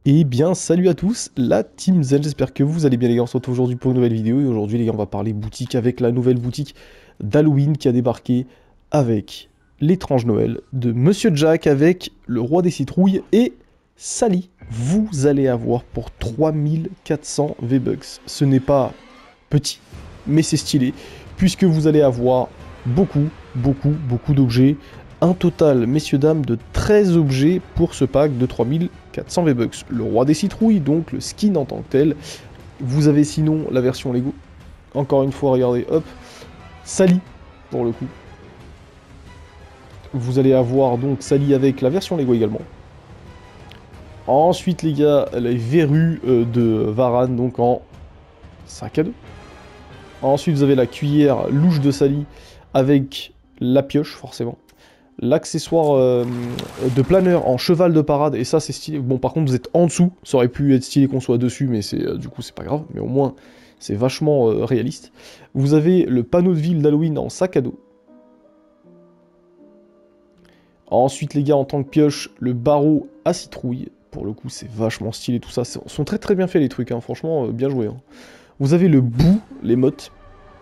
Eh bien, salut à tous, la Team Zen, j'espère que vous allez bien les gars, on se retrouve aujourd'hui pour une nouvelle vidéo, et aujourd'hui les gars, on va parler boutique avec la nouvelle boutique d'Halloween qui a débarqué avec l'étrange Noël de Monsieur Jack avec le roi des citrouilles et Sally. Vous allez avoir pour 3400 V-Bucks. Ce n'est pas petit, mais c'est stylé, puisque vous allez avoir beaucoup d'objets. Un total, messieurs dames, de 13 objets pour ce pack de 3400 V-Bucks. Le roi des citrouilles, donc le skin en tant que tel. Vous avez sinon la version Lego. Encore une fois, regardez, hop. Sally, pour le coup. Vous allez avoir donc Sally avec la version Lego également. Ensuite, les gars, les verrues de Varane, donc en sac à dos. Ensuite, vous avez la cuillère louche de Sally avec la pioche, forcément. L'accessoire de planeur en cheval de parade, et ça c'est stylé. Bon, par contre vous êtes en dessous, ça aurait pu être stylé qu'on soit dessus, mais c'est du coup c'est pas grave, mais au moins c'est vachement réaliste. Vous avez le panneau de ville d'Halloween en sac à dos. Ensuite les gars, en tant que pioche, le barreau à citrouille. Pour le coup c'est vachement stylé tout ça, sont très bien faits les trucs, hein. Franchement bien joué. Hein. Vous avez le bout, les mottes.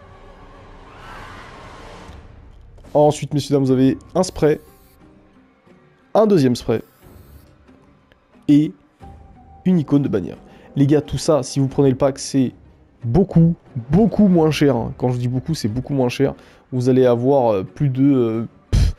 Ensuite, messieurs dames, vous avez un spray, un deuxième spray, et une icône de bannière. Les gars, tout ça, si vous prenez le pack, c'est beaucoup moins cher. Hein. Quand je dis beaucoup, c'est beaucoup moins cher. Vous allez avoir plus de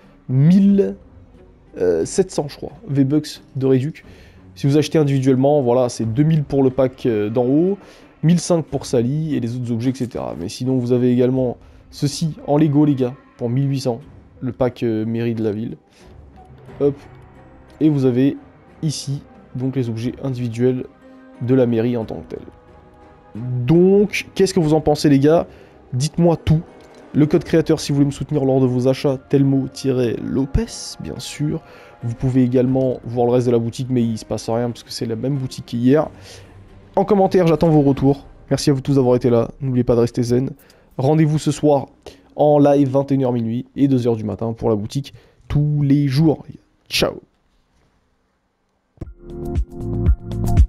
1700, je crois, V-Bucks de réduc. Si vous achetez individuellement, voilà, c'est 2000 pour le pack d'en haut, 1005 pour Sally et les autres objets, etc. Mais sinon, vous avez également ceci en Lego, les gars, pour 1800, le pack mairie de la ville. Hop. Et vous avez ici, donc, les objets individuels de la mairie en tant que tel. Donc, qu'est-ce que vous en pensez, les gars? Dites-moi tout. Le code créateur, si vous voulez me soutenir lors de vos achats, Telmo-Lopez, bien sûr. Vous pouvez également voir le reste de la boutique, mais il se passe rien, parce que c'est la même boutique qu'hier. En commentaire, j'attends vos retours. Merci à vous tous d'avoir été là. N'oubliez pas de rester zen. Rendez-vous ce soir en live 21h minuit et 2h du matin pour la boutique tous les jours. Ciao.